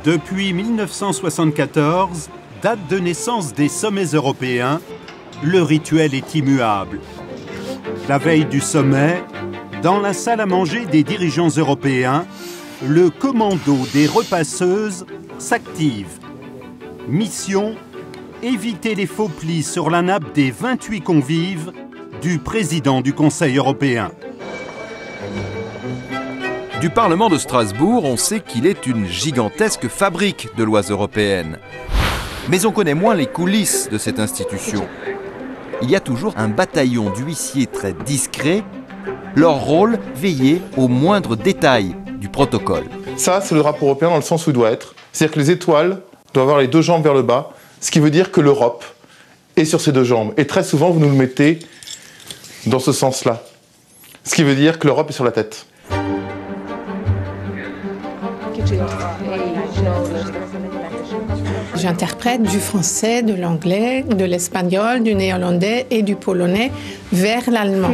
Depuis 1974, date de naissance des sommets européens, le rituel est immuable. La veille du sommet, dans la salle à manger des dirigeants européens, le commando des repasseuses s'active. Mission: éviter les faux plis sur la nappe des 28 convives du président du Conseil européen. Du Parlement de Strasbourg, on sait qu'il est une gigantesque fabrique de lois européennes. Mais on connaît moins les coulisses de cette institution. Il y a toujours un bataillon d'huissiers très discrets. Leur rôle, veiller aux moindres détails du protocole. Ça, c'est le drapeau européen dans le sens où il doit être. C'est-à-dire que les étoiles doivent avoir les deux jambes vers le bas, ce qui veut dire que l'Europe est sur ses deux jambes. Et très souvent, vous nous le mettez dans ce sens-là. Ce qui veut dire que l'Europe est sur la tête. J'interprète du français, de l'anglais, de l'espagnol, du néerlandais et du polonais vers l'allemand.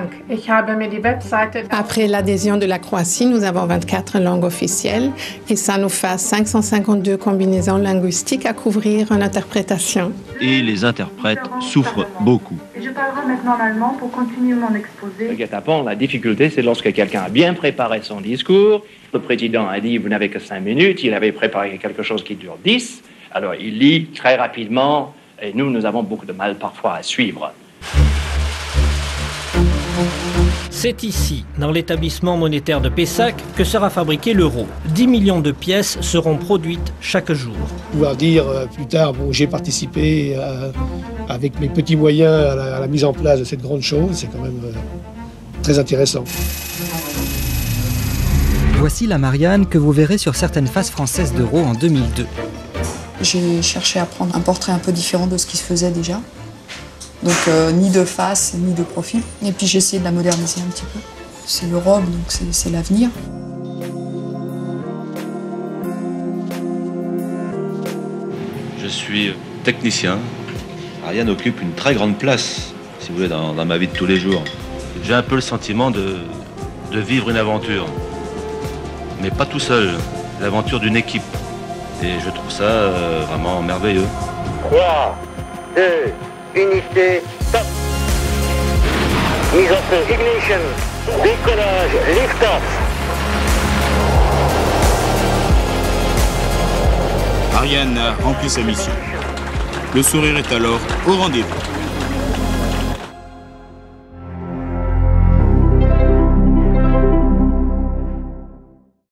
Après l'adhésion de la Croatie, nous avons 24 langues officielles et ça nous fait 552 combinaisons linguistiques à couvrir en interprétation. Et les interprètes souffrent beaucoup. Je parlerai maintenant l'allemand pour continuer mon exposé. Le guet-apens, la difficulté, c'est lorsque quelqu'un a bien préparé son discours. Le président a dit, vous n'avez que 5 minutes, il avait préparé quelque chose qui dure 10. Alors il lit très rapidement et nous avons beaucoup de mal parfois à suivre. C'est ici, dans l'établissement monétaire de Pessac, que sera fabriqué l'euro. 10 millions de pièces seront produites chaque jour. Pouvoir dire plus tard, bon, j'ai participé avec mes petits moyens à la mise en place de cette grande chose, c'est quand même très intéressant. Voici la Marianne que vous verrez sur certaines faces françaises d'euro en 2002. J'ai cherché à prendre un portrait un peu différent de ce qui se faisait déjà. Donc ni de face, ni de profil. Et puis j'ai essayé de la moderniser un petit peu. C'est l'Europe, donc c'est l'avenir. Je suis technicien. Ariane occupe une très grande place, si vous voulez, dans ma vie de tous les jours. J'ai un peu le sentiment de vivre une aventure. Mais pas tout seul, l'aventure d'une équipe. Et je trouve ça vraiment merveilleux. 3, 2, unité, top. Mise en feu, ignition, décollage, lift-off. Ariane a rempli sa mission. Le sourire est alors au rendez-vous.